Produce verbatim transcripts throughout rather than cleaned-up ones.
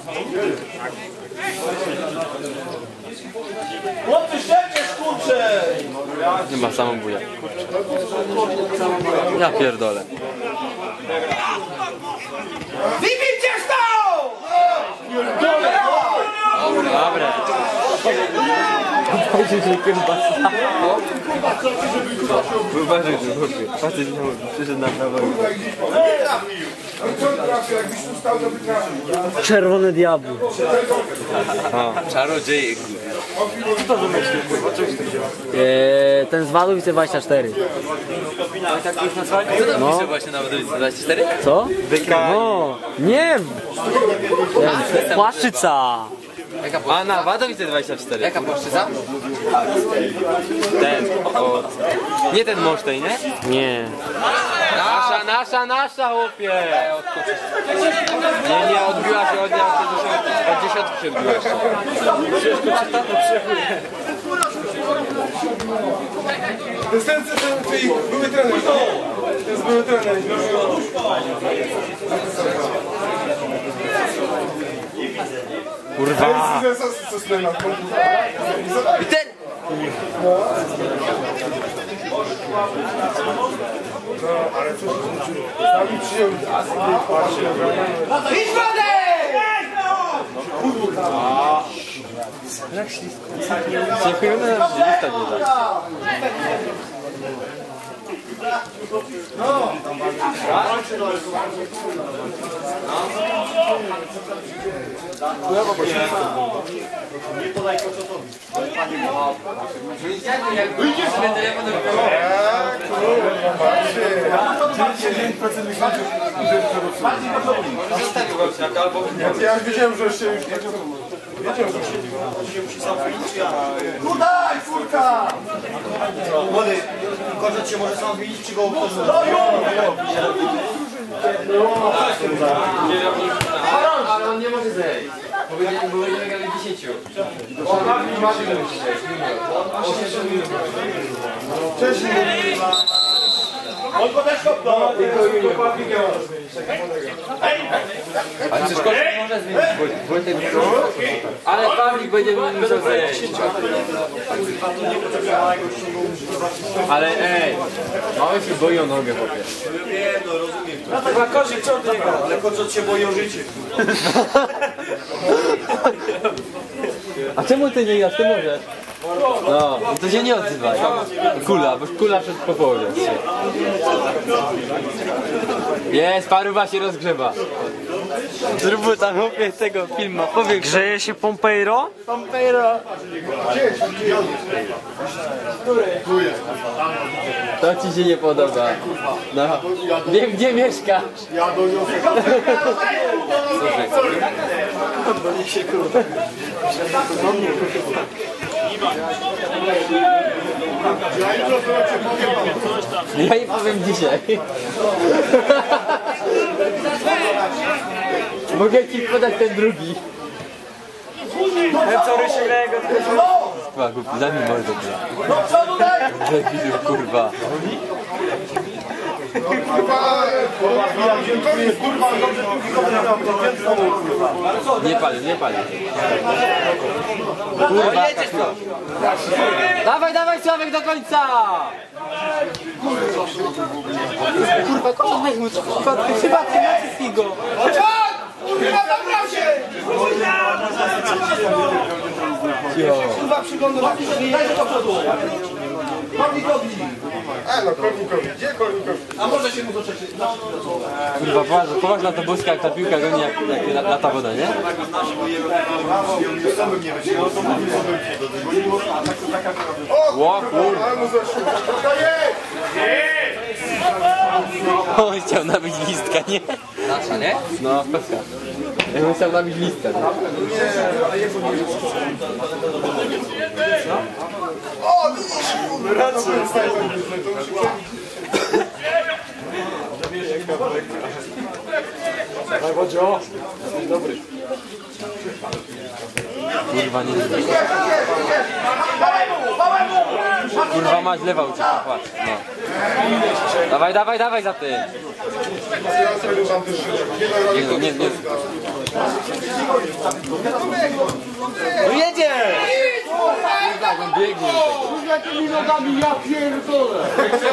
Chłopcy, szczercie, skurcze! Nie ma samą buja. Ja pierdolę. Wybijcie to! Dobra. Uważaj, że chłopie. Facet przyszedł na prawo. Czerwone diabły. Czarodzieje. Co to wymyślił? Eee, ten z Wadowice dwadzieścia cztery. Co tam pisze właśnie na Wadowice dwadzieścia cztery? Co? No, nie! Ten, Płaszczyca! A na Wadowice dwadzieścia cztery. Jaka płaszczyzna? Ten. O, nie ten Mosztej, nie? Nie. Nasza, nasza, nasza, chłopie! Nie, nie, odbiła się od niej, od dziesiątki się odbiła jeszcze. Następcy to były trener. To jest były trener. Kurwa! I ten! Idź wodę! Dziękujemy na lista nie da. Nie podaj koczotowi. Wyjdziesz sobie telefonem. Zostawił Wałciaka albo... Ja już wiedziałem, że się już nie... Wiedziałem, że się Musi sam wyjść, ja... No daj, furka! Młody, koczot się może sam wyjść, czy go obchodzą? Ale on nie może zejść. Bo będziemy grali dziesięciu. wcześniej... On go też kopnął! Ale przecież kogoś może zmienić. Wojtek, ale Pawlik będzie musiał zejść. Ale ej, mały się boi o nogę, chłopie. Wiem, no rozumiem. Chyba kozik co od niego, ale koczot się boi o życie. A czemu ty nie grasz? Ty możesz. No, to się nie odzywaj. Kula, bo kula przed po połowie. Jest, paruwa się rozgrzewa. Zrób tam chłopie tego filmu. Powie, grzeje się Pompeiro? Pompeiro. To ci się nie podoba. No, wiem gdzie mieszkasz. Ja doniosę. Ja jej powiem dzisiaj. Mogę ci podać ten drugi. Co Rysiek na jego Kurwa, głupi, daj mi mordę. No przodu daj! Debilu, kurwa. Nie pali, nie pali. Kurwa, Jedziesz to! dawaj, dawaj Sławek do końca! Kurwa, kochaj mu przypadkiem naciskij go! Kurwa, zabrał się! Kurwa, przyglądam się, daj do przodu! Kornikowi! A no, Kornikowi. Gdzie Kornikowi? A może się mu zaczekać? Kurwa, poważna, poważna to boska, jak ta piłka goni, jak, jak lata woda, nie? Ło, kurwa. Ale mu zeszło. To jest! On chciał nabić listka, nie? Nasza, nie? No, peska. Ja bym chciał nabić listka, nie? O, widzisz! Rację. Daj, Wodzio. Dobry. Kurwa, nie widzę. Kurwa, mać lewa ucieka, patrz. No. Dawaj, dawaj, dawaj za tym. Nie, no, nie, nie. No jedzie! Tak, on biegnie. Jakimi nogami, ja pierdolę!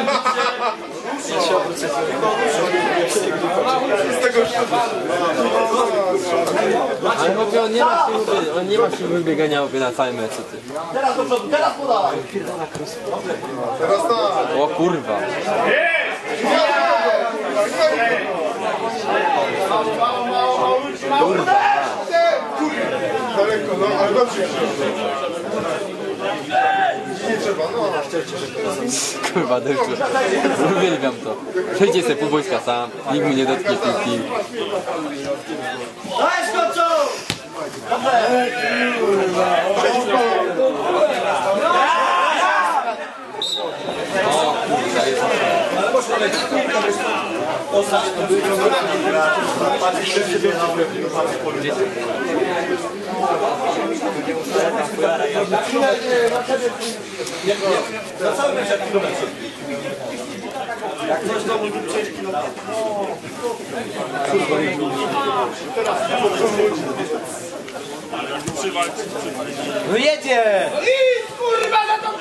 Ale mówię, on nie ma siły, on nie ma siły biegania na całym meczu, ty. Teraz do przodu, teraz podaj! Teraz tak. O kurwa. Daleko, no, ale dobrze. Nie trzeba, no. Kurwa, deszczu. Uwielbiam to. Przejdzie sobie pół wojska sam, nikt mu nie dotknie piłki. Dajesz końcu! No jedzie! Kurwa, za to!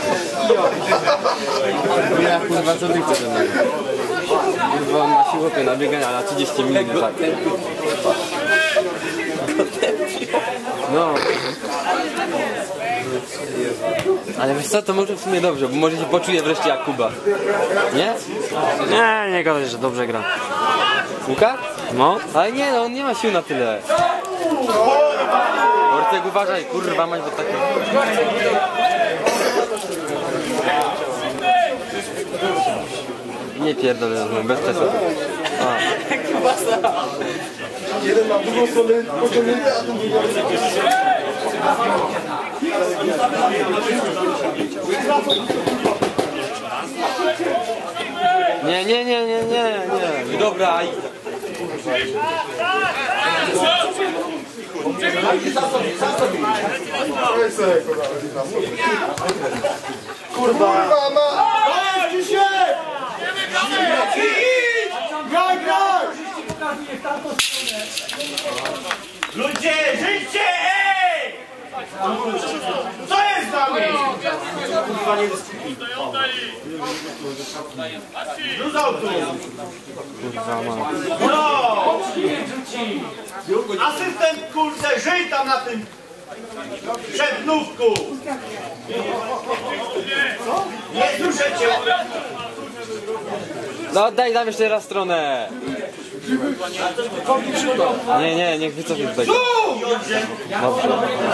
Ja kurwa co ty chcesz ode mnie? Kurwa on ma siłę na biegania na trzydzieści minut. Tak. No. Ale wiesz co, to może w sumie dobrze, bo może się poczuje wreszcie jak Kuba. Nie? Nie, nie gadaj, że dobrze gra. Łukasz? No. Ale nie no, on nie ma sił na tyle. Ortek uważaj, kurwa mać, bo takie... Nie pierdolę, bez przesady. A. Jeden ma drugą stronę pociągnięty, a ten drugi Nie, nie, nie, nie, nie, nie. Dobra, i... Kurwa, ma! Dzisiaj! Graj, graj! Ludzie, żyjcie, ej! Co jest z nami? Kurwa, nie dyskutuj. Rzucał tu! Kurwa, mam. No! Asystent, kurde, żyj tam na tym przednówku! Nie słyszę cię! No oddaj nam jeszcze raz stronę. Nie, nie, niech wycofie tutaj. Dobrze.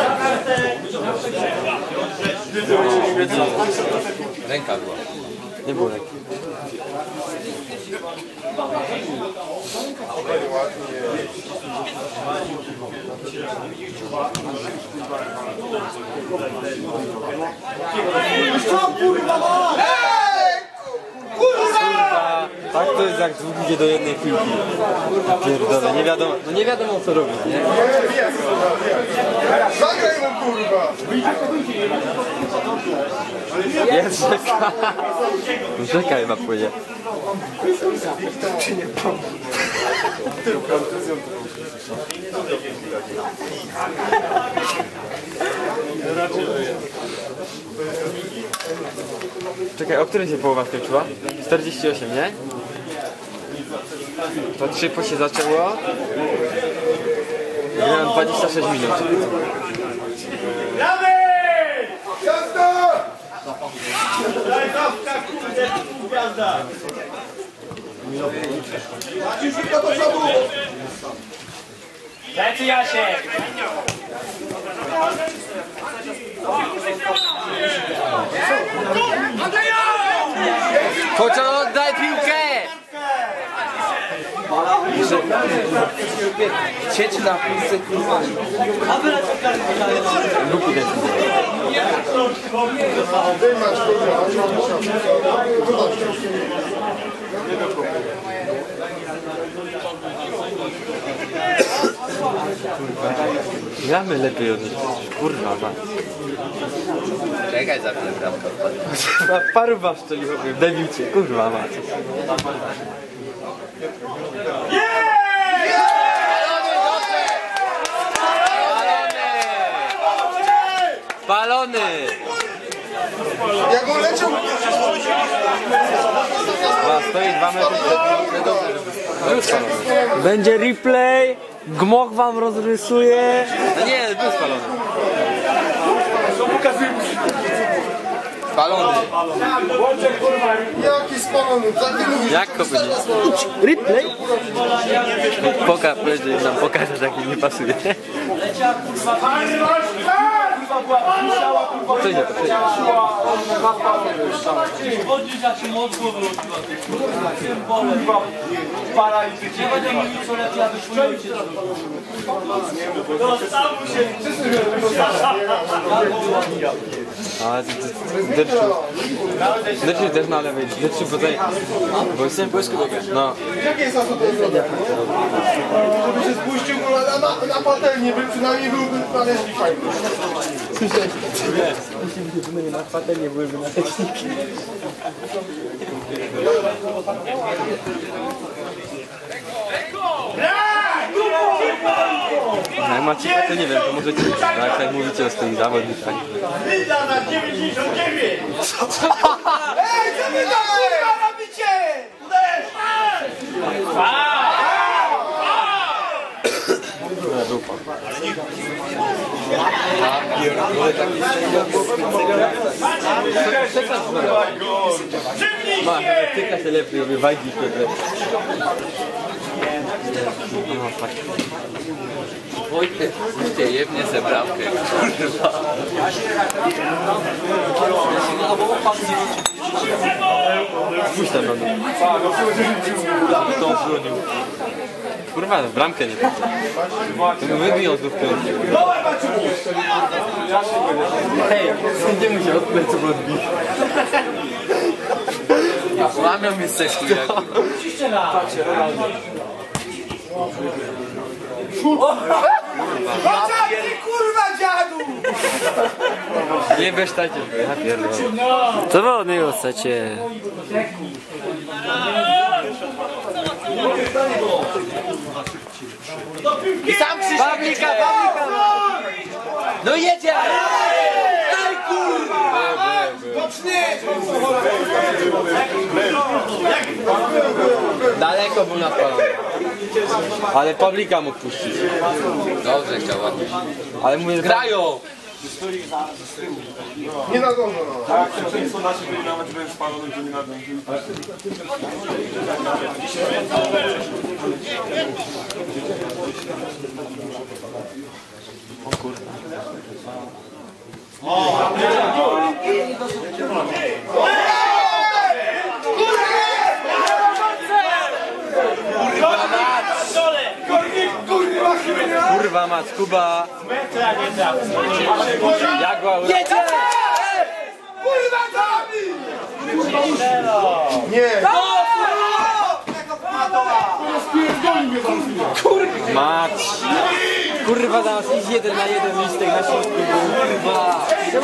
Ręka była. Nie było ręki. Kurwa! Tak to jest jak dwóch idzie do jednej piłki. Pierdolę, nie wiadomo, no nie wiadomo co robić, nie? Zagraj mu, kurwa! Jest rzeka. Rzeka chyba płynie. Czekaj, o której się połowa skończyła? czterdzieści osiem, nie? To trzy po się zaczęło. Miałem dwadzieścia sześć minut. Gramy! Jazda! Daj zawka, kurde, gwiazda! Maciej, szybko do przodu! Lecy Jasiek! Chodź, oddaj piłkę! Sieć na piłce, kurwa. Luki też. Wymacz, kurwa! Gramy lepiej od nich. Kurwa, ma. Czekaj, za chwilę bramka wpadnie. Paru was strzelił, debiucie. Kurwa, ma. Yeah! Spalony! Jak on leciał... Dwa, stoi dwa metry przed był spalony. Będzie replay, Gmoch wam rozrysuje. No nie, był spalony. Spalony. Jaki spalony, za ty mówisz. Jak to będzie? Replay? Poka, powiedzieć nam pokaże, że jaki nie pasuje. Przyjdzie, to przyjdzie. Chodzisz jak się mocno wróciła. Nie będę mówił co lepiej, aby twój ojciec dostawu się. Ale Dyrczu, Dyrczu też na lewej, Dyrczu tutaj, bo jestem polski biegacz. No, Jakie jest zasady? Żeby się spuścił na, na, na patelnię, by przynajmniej byłby na leśni fajny. no jak macie to nie wiem, to możecie, no jak tak mówicie o swoich zawodnikach. Wyda na dziewięćdziesiąt dziewięć! Ej, co wy tam kurwa robicie? Uderz! Ma, tyka się lepiej, robię wajgi Piotrek. No, fakt. Wojtek, puśćcie, jebnie se bramkę. Kurwa. Puść tam na dół. Kto bronił? Kurwa, w bramkę nie trafi. To mi wybiją znów piątkę. Hej, sędziemu się od pleców odbić. Łamią mnie z seksu jak. Ty kurwa dziadu! Nie besztajcie, ja pierdolę. Co wy od niego chcecie? I sam Krzysiek Pawlika, Pawlika! No jedzie! Ej kurwa! Boczny! Daleko był napalony. Ale Pawlika mógł puścić. Dobrze chciał ładnie. Ale mówię, że Grają! Nie na górze, no. kurwa mać, Kuba. Jagła Jedzie! Kurwa Tomi! Nie. Mać. Kurwa zaraz iść jeden na jeden listek na środku. Kurwa.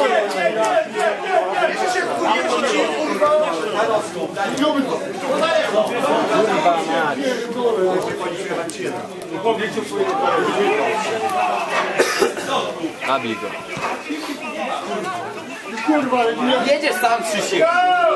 Kurwa mać. Nabij go. Jedzie sam Krzysiek.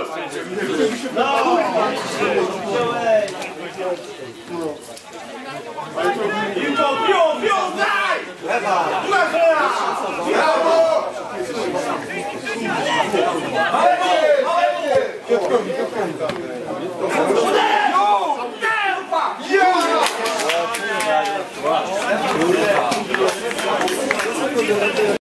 Piłką, piłą, piłą, daj! Lewa! Brawo! Piotrkowi, Piotrkowi.